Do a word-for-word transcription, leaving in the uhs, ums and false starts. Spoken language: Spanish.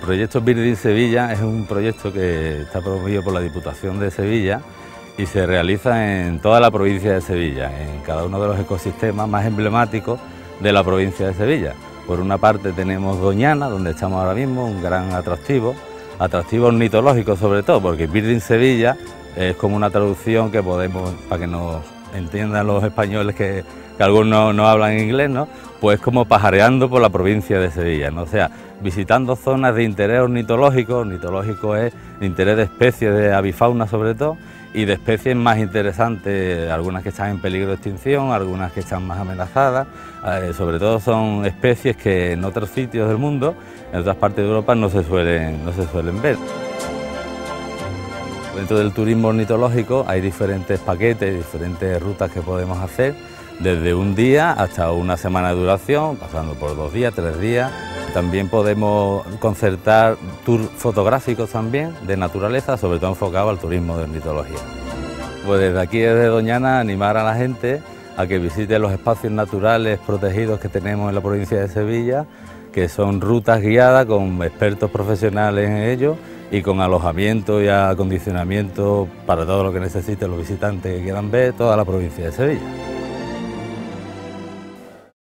proyecto Birding Sevilla es un proyecto que está promovido por la Diputación de Sevilla y se realiza en toda la provincia de Sevilla, en cada uno de los ecosistemas más emblemáticos de la provincia de Sevilla. Por una parte tenemos Doñana, donde estamos ahora mismo, un gran atractivo, atractivo ornitológico sobre todo, porque Birding Sevilla es como una traducción que podemos, para que nos entiendan los españoles que, que algunos no hablan inglés, ¿no? Pues como pajareando por la provincia de Sevilla, ¿no? O sea, visitando zonas de interés ornitológico, ornitológico es de interés de especies de avifauna sobre todo, y de especies más interesantes, algunas que están en peligro de extinción, algunas que están más amenazadas, eh, sobre todo son especies que en otros sitios del mundo, en otras partes de Europa no se suelen, no se suelen ver. Dentro del turismo ornitológico hay diferentes paquetes, diferentes rutas que podemos hacer, desde un día hasta una semana de duración, pasando por dos días, tres días. También podemos concertar tours fotográficos también de naturaleza, sobre todo enfocado al turismo de ornitología. Pues desde aquí, desde Doñana, animar a la gente a que visite los espacios naturales protegidos que tenemos en la provincia de Sevilla, que son rutas guiadas con expertos profesionales en ello y con alojamiento y acondicionamiento para todo lo que necesiten los visitantes que quieran ver toda la provincia de Sevilla.